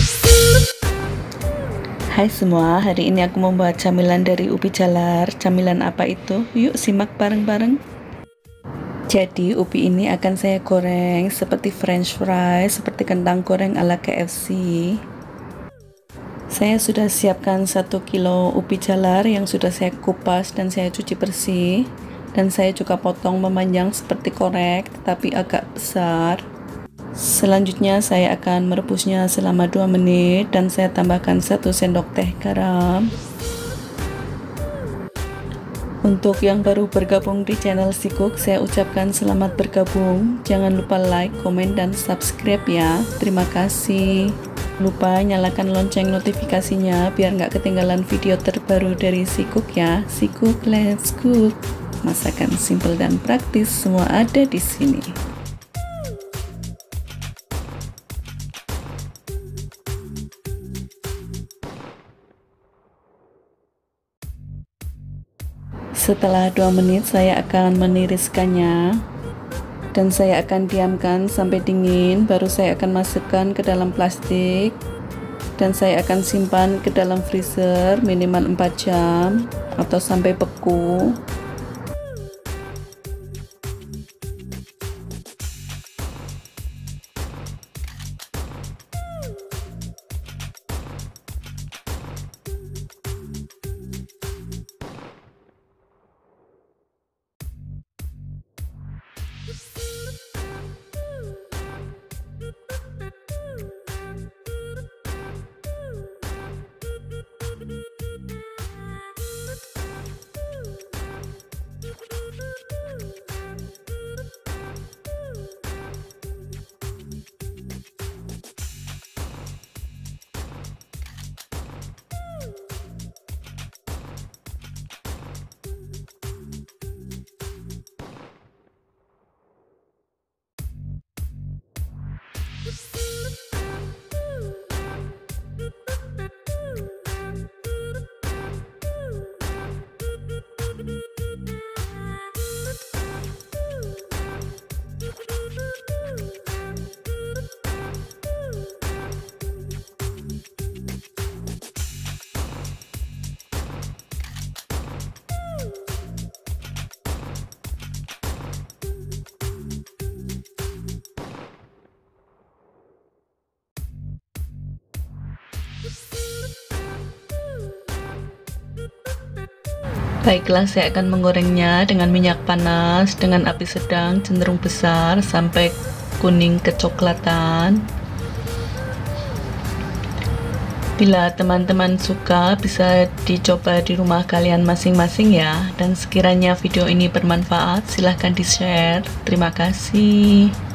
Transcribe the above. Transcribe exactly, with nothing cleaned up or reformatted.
Hai semua, hari ini aku membuat camilan dari ubi jalar. Camilan apa itu? Yuk simak bareng-bareng. Jadi ubi ini akan saya goreng seperti french fries, seperti kentang goreng ala K F C. Saya sudah siapkan satu kilo ubi jalar yang sudah saya kupas dan saya cuci bersih. Dan saya juga potong memanjang seperti korek, tetapi agak besar. Selanjutnya saya akan merebusnya selama dua menit dan saya tambahkan satu sendok teh garam. Untuk yang baru bergabung di channel Sikuk, saya ucapkan selamat bergabung. Jangan lupa like, komen, dan subscribe ya. Terima kasih. Lupa nyalakan lonceng notifikasinya biar nggak ketinggalan video terbaru dari Sikuk ya. Sikuk, let's cook. Masakan simple dan praktis semua ada di sini. Setelah dua menit saya akan meniriskannya dan saya akan diamkan sampai dingin, baru saya akan masukkan ke dalam plastik dan saya akan simpan ke dalam freezer minimal empat jam atau sampai beku. Baiklah, saya akan menggorengnya dengan minyak panas dengan api sedang cenderung besar sampai kuning kecoklatan. Bila teman-teman suka, bisa dicoba di rumah kalian masing-masing ya. Dan sekiranya video ini bermanfaat, silahkan di-share. Terima kasih.